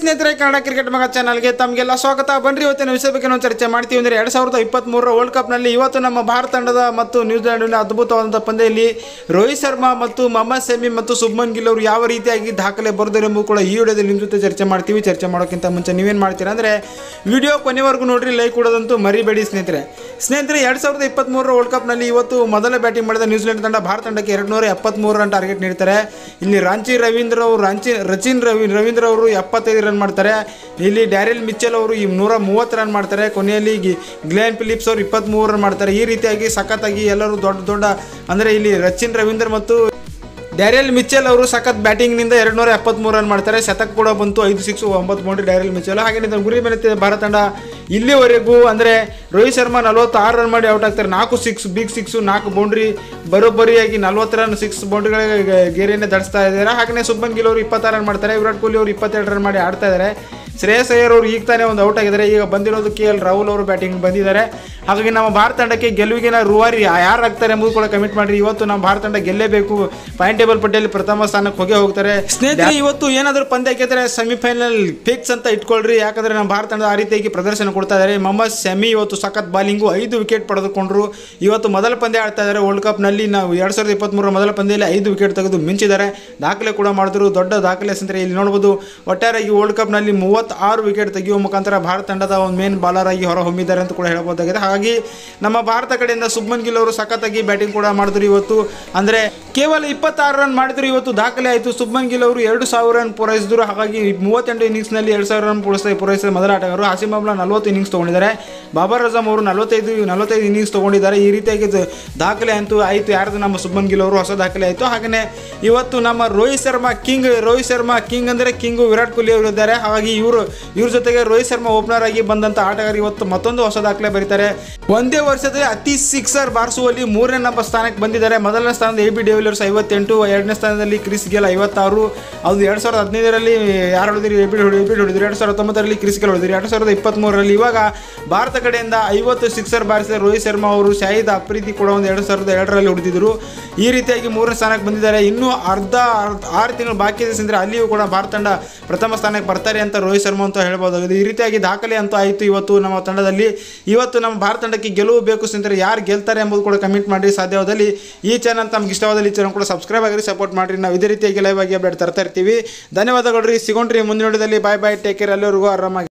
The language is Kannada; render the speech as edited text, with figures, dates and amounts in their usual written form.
ಸ್ನೇಹಿತರೆ, ಕನ್ನಡ ಕ್ರಿಕೆಟ್ ಮಗ ಚಾನಲ್ಗೆ ತಮಗೆಲ್ಲ ಸ್ವಾಗತ. ಬನ್ರಿ ಇವತ್ತಿನ ವಿಷಯ ಬಗ್ಗೆ ನಾವು ಚರ್ಚೆ ಮಾಡ್ತೀವಿ. ಅಂದರೆ 2023 ವರ್ಲ್ಡ್ ಕಪ್ನಲ್ಲಿ ಇವತ್ತು ನಮ್ಮ ಭಾರತ ತಂಡದ ಮತ್ತು ನ್ಯೂಜಿಲೆಂಡಿನ ಅದ್ಭುತವಾದಂಥ ಪಂದ್ಯದಲ್ಲಿ ರೋಹಿತ್ ಶರ್ಮಾ ಮತ್ತು ಮೊಹಮ್ಮದ್ ಶಮಿ ಮತ್ತು ಶುಭ್ಮನ್ ಗಿಲ್ ಅವರು ಯಾವ ರೀತಿಯಾಗಿ ದಾಖಲೆ ಬರೆದರು ಎಂಬುದು ಕೂಡ ಈ ವಿಡಿಯೋದಲ್ಲಿ ನಿಮ್ಮ ಜೊತೆ ಚರ್ಚೆ ಮಾಡ್ತೀವಿ. ಚರ್ಚೆ ಮಾಡೋಕ್ಕಿಂತ ಮುಂಚೆ ನೀವೇನು ಮಾಡ್ತೀರಾ ಅಂದರೆ ವಿಡಿಯೋ ಕೊನೆವರೆಗೂ ನೋಡ್ರಿ, ಲೈಕ್ ಕೊಡೋದಂತೂ ಮರಿಬೇಡಿ ಸ್ನೇಹಿತರೆ. 2023 ವರ್ಲ್ಡ್ ಕಪ್ನಲ್ಲಿ ಇವತ್ತು ಮೊದಲ ಬ್ಯಾಟಿಂಗ್ ಮಾಡಿದ ನ್ಯೂಜಿಲೆಂಡ್ ತಂಡ ಭಾರತ ತಂಡಕ್ಕೆ 273 ರನ್ ಟಾರ್ಗೆಟ್ ನೀಡ್ತಾರೆ. ಇಲ್ಲಿ ರಚಿನ್ ರವೀಂದ್ರ ಅವರು 75 ರನ್ ಮಾಡ್ತಾರೆ. ಇಲ್ಲಿ ಡ್ಯಾರಿಲ್ ಮಿಚೆಲ್ ಅವರು 130 ರನ್ ಮಾಡ್ತಾರೆ. ಕೊನೆಯಲ್ಲಿ ಗ್ಲೆನ್ ಫಿಲಿಪ್ಸ್ ಅವರು 23 ರನ್ ಮಾಡ್ತಾರೆ. ಈ ರೀತಿಯಾಗಿ ಸಖತ್ತಾಗಿ ಎಲ್ಲರೂ ದೊಡ್ಡ ಅಂದರೆ ಇಲ್ಲಿ ರಚಿನ್ ರವೀಂದ್ರ ಮತ್ತು ಡ್ಯಾರಿಲ್ ಮಿಚೆಲ್ ಅವರು ಸಖತ್ ಬ್ಯಾಟಿಂಗ್ನಿಂದ 273 ರನ್ ಮಾಡ್ತಾರೆ. ಶತಕ ಕೂಡ ಬಂತು, 5 ಸಿಕ್ಸ್ 9 ಬೌಂಡ್ರಿ ಡ್ಯಾರಿಲ್ ಮಿಚೆಲ್. ಹಾಗೆ ಗುರಿ ಮೇಲೆ ಭಾರತ ತಂಡ ಇಲ್ಲಿವರೆಗೂ ಅಂದರೆ ರೋಹಿತ್ ಶರ್ಮಾ 46 ರನ್ ಮಾಡಿ ಔಟ್ ಆಗ್ತಾರೆ. 4 ಸಿಕ್ಸ್ ಬಿಗ್ ಸಿಕ್ಸು, 4 ಬೌಂಡ್ರಿ ಬರೋಬ್ಬರಿಯಾಗಿ 40 ರನ್ 6 ಬೌಂಡ್ರಿಗಳಿಗೆ ಗೇರಿಯನ್ನು ದಾಟಿಸ್ತಾ ಇದ್ದಾರೆ. ಹಾಗೆಯೇ ಶುಭ್ಮನ್ ಗಿಲ್ ಅವರು 26 ರನ್ ಮಾಡ್ತಾರೆ. ವಿರಾಟ್ ಕೊಹ್ಲಿ ಅವರು 22 ರನ್ ಮಾಡಿ ಆಡ್ತಾ ಇದ್ದಾರೆ. ಶ್ರೇಯಸ್ ಅಯ್ಯರ್ ಅವರು ಈಗ ತಾನೇ ಒಂದು ಔಟ್ ಆಗಿದ್ದಾರೆ. ಈಗ ಬಂದಿರೋದು KL ರಾಹುಲ್ ಅವರು ಬ್ಯಾಟಿಂಗ್ ಬಂದಿದ್ದಾರೆ. ಹಾಗಾಗಿ ನಮ್ಮ ಭಾರತ ತಂಡಕ್ಕೆ ಗೆಲುವಿಗೆ ರೂವಾರಿ ಯಾರು ಆಗ್ತಾರೆ ಎಂಬುದು ಕೂಡ ಕಮೆಂಟ್ ಮಾಡಿರಿ. ಇವತ್ತು ನಮ್ಮ ಭಾರತ ತಂಡ ಗೆಲ್ಲೇಬೇಕು, ಪಾಯಿಂಟ್ ಟೇಬಲ್ ಪಟ್ಟಿಯಲ್ಲಿ ಪ್ರಥಮ ಸ್ಥಾನಕ್ಕೆ ಹೋಗ್ತಾರೆ ಸ್ನೇಹಿತರೆ. ಇವತ್ತು ಏನಾದರೂ ಪಂದ್ಯ ಹಾಕಿದ್ರೆ ಸೆಮಿಫೈನಲ್ ಫಿಕ್ಸ್ ಅಂತ ಇಟ್ಕೊಳ್ರಿ. ಯಾಕಂದ್ರೆ ನಮ್ಮ ಭಾರತ ತಂಡ ಆ ರೀತಿಯಾಗಿ ಪ್ರದರ್ಶನ ಕೊಡ್ತಾ ಇದ್ದಾರೆ. ಮೊಹಮ್ಮದ್ ಶಮಿ ಇವತ್ತು ಸಖತ್ ಬಾಲಿಂಗು, 5 ವಿಕೆಟ್ ಪಡೆದುಕೊಂಡ್ರು. ಇವತ್ತು ಮೊದಲ ಪಂದ್ಯ ಆಡ್ತಾ ಇದ್ದಾರೆ ವರ್ಲ್ಡ್ ಕಪ್ನಲ್ಲಿ. ನಾವು 2023 ಮೊದಲ ಪಂದ್ಯದಲ್ಲಿ 5 ವಿಕೆಟ್ ತೆಗೆದು ಮಿಂಚಿದ್ದಾರೆ. ದಾಖಲೆ ಕೂಡ ಮಾಡಿದ್ರು, ದೊಡ್ಡ ದಾಖಲೆ ಸ್ನೇಹಿತರೆ. ಇಲ್ಲಿ ನೋಡಬಹುದು ಒಟ್ಟಾರೆಯಾಗಿ ವರ್ಲ್ಡ್ ಕಪ್ನಲ್ಲಿ 36 ವಿಕೆಟ್ ತೆಗೆಯುವ ಮುಖಾಂತರ ಭಾರತ ತಂಡದ ಒಂದು ಮೇನ್ ಬಾಲರ್ ಆಗಿ ಹೊರಹೊಮ್ಮಿದ್ದಾರೆ ಅಂತ ಕೂಡ ಹೇಳಬಹುದಾಗಿದೆ. ಹಾಗಾಗಿ ನಮ್ಮ ಭಾರತ ಕಡೆಯಿಂದ ಶುಭ್ಮನ್ ಗಿಲ್ ಅವರು ಸಖತ್ತಾಗಿ ಬ್ಯಾಟಿಂಗ್ ಕೂಡ ಮಾಡಿದ್ರು ಇವತ್ತು. ಅಂದರೆ ಕೇವಲ 26 ರನ್ ಮಾಡಿದ್ರು, ಇವತ್ತು ದಾಖಲೆ ಆಯಿತು. ಶುಭ್ಮನ್ ಗಿಲ್ ಅವರು 2000 ರನ್ ಪೂರೈಸಿದ್ರು. ಹಾಗಾಗಿ 38 ಇನ್ನಿಂಗ್ಸ್ನಲ್ಲಿ 2000 ರನ್ ಪೂರೈಸಿದ ಮೊದಲ ಆಟಗಾರರು. ಆಸಿಮ್ ಅಮ್ಲಾ 40 ಇನ್ನಿಂಗ್ಸ್ ತೊಗೊಂಡಿದ್ದಾರೆ. ಬಾಬರ್ ಅಜಮ್ ಅವರು 45 ಇನ್ನಿಂಗ್ಸ್ ತೊಗೊಂಡಿದ್ದಾರೆ. ಈ ರೀತಿಯಾಗಿ ದಾಖಲೆ ಅಂತೂ ಆಯಿತು. ಯಾರ್ದು ನಮ್ಮ ಶುಭ್ಮನ್ ಗಿಲ್ ಅವರು ಹೊಸ ದಾಖಲೆ ಆಯಿತು. ಹಾಗೆಯೇ ಇವತ್ತು ನಮ್ಮ ರೋಹಿತ್ ಶರ್ಮಾ ಕಿಂಗ್ ಅಂದರೆ ಕಿಂಗು ವಿರಾಟ್ ಕೊಹ್ಲಿ ಅವರು ಇದ್ದಾರೆ. ಹಾಗಾಗಿ ಇವ್ರ ಜೊತೆಗೆ ರೋಹಿತ್ ಶರ್ಮಾ ಓಪನರ್ ಆಗಿ ಬಂದಂಥ ಆಟಗಾರ ಇವತ್ತು ಮತ್ತೊಂದು ಹೊಸ ದಾಖಲೆ ಬರೀತಾರೆ. ಒಂದೇ ವರ್ಷದಲ್ಲಿ ಅತಿ ಸಿಕ್ಸರ್ ಬಾರಿಸುವಲ್ಲಿ 3ನೇ ನಂಬರ್ ಸ್ಥಾನಕ್ಕೆ ಬಂದಿದ್ದಾರೆ. ಮೊದಲನೇ ಸ್ಥಾನದ AB ಡಿ ವಿಲಿಯರ್ಸ್ 58, 2ನೇ ಸ್ಥಾನದಲ್ಲಿ ಕ್ರಿಸ್ ಗೇಲ್ 56. ಅದು 2015ರಲ್ಲಿ ಯಾರು ಹೊಡೆದಿರಿ? AB ಹೊಡೆದಿರಿ. 2019ರಲ್ಲಿ ಕ್ರಿಸ್ ಗೇಲ್ ಹೊಡೆದಿರಿ. 2023ರಲ್ಲಿ ಇವಾಗ ಭಾರತ ಕಡೆಯಿಂದ 50 ಸಿಕ್ಸರ್ ಬಾರಿಸಿದ ರೋಹಿತ್ ಶರ್ಮಾ ಅವರು ಶಾಹಿದ್ ಅಫ್ರಿದಿ ಕೂಡ ಒಂದು 2002ರಲ್ಲಿ ಹೊಡೆದಿದ್ದರು. ಈ ರೀತಿಯಾಗಿ 3ನೇ ಸ್ಥಾನಕ್ಕೆ ಬಂದಿದ್ದಾರೆ. ಇನ್ನೂ 6 ತಿಂಗಳು ಬಾಕಿ ಇದೆ ಅಂದರೆ ಅಲ್ಲಿಯೂ ಕೂಡ ಭಾರತ ತಂಡ ಪ್ರಥಮ ಸ್ಥಾನಕ್ಕೆ ಬರ್ತಾರೆ ಅಂತ ರೋಹಿತ್ ಶರ್ಮಾ ಅಂತ ಹೇಳ್ಬೋದಾಗಿದೆ. ಈ ರೀತಿಯಾಗಿ ದಾಖಲೆ ಅಂತೂ ಆಯಿತು ಇವತ್ತು ನಮ್ಮ ತಂಡದಲ್ಲಿ. ಇವತ್ತು ನಮ್ಮ ಭಾರತ ತಂಡಕ್ಕೆ ಗೆಲುವು ಬೇಕು ಸ್ನೇಹಿತರೆ. ಯಾರು ಗೆಲ್ತಾರೆ ಎಂಬುದು ಕೂಡ ಕಮೆಂಟ್ ಮಾಡಿ. ಸಾಧ್ಯವಾದಲ್ಲಿ ಈ ಚಾನಲ್ ತಮ್ಗೆ ಇಷ್ಟವಾದಲ್ಲಿ ಈ ಚಾನಲ್ ಕೂಡ ಸಬ್ಸ್ಕ್ರೈಬ್ ಆಗಿರಿ, ಸಪೋರ್ಟ್ ಮಾಡಿರಿ. ನಾವು ಇದೇ ರೀತಿಯಾಗಿ ಲೈವ್ ಆಗಿ ಅಪ್ಡೇಟ್ ತರ್ತಾ ಇರ್ತೀವಿ. ಧನ್ಯವಾದಗಳು ರೀ. ಸಿಗೋಣ್ರಿ ಮುಂದಿನ ವಿಡಿಯೋದಲ್ಲಿ. Bye, take care. ಎಲ್ಲರಿಗೂ ಆರಾಮಾಗಿ.